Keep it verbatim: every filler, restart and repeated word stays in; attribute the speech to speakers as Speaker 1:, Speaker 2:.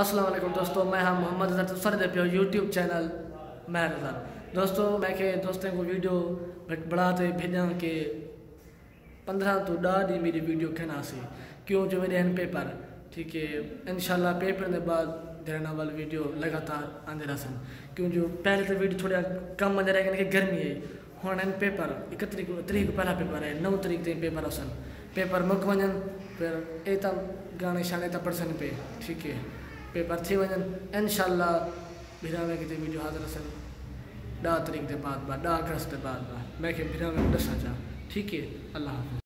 Speaker 1: अस्सलाम वालेकुम दोस्तों, मैं हम मोहम्मद अजहर सर दे पियो यूट्यूब चैनल महर अजहर। दोस्तों मैं के दोस्तों को वीडियो बढ़ाते भेजा के पंद्रह तो डा डी मेरी वीडियो कहना सी क्यों जो मेरे हैं पेपर। ठीक है, इंशाल्लाह पेपर के बाद देने वाली वीडियो लगातार आते रहसन। क्यों जो पहले तो वीडियो थोड़ा कम मंजर है कि गर्मी है हुन इन पेपर एक तरीक तरीक पहला पेपर है नौ तरीक ते पेपर असन पेपर मुक वजन फिर ए तब गाने शाने तब पढ़सन पे। ठीक है, पेपर थी वजन इंशाल्लाह भिरा में कितने वीडियो हाजिर असन डा तरीक के बाद बा डा अगस्त के बाद बा मैं के भिरा में दसा जा। ठीक है, अल्लाह हाफ़िज़।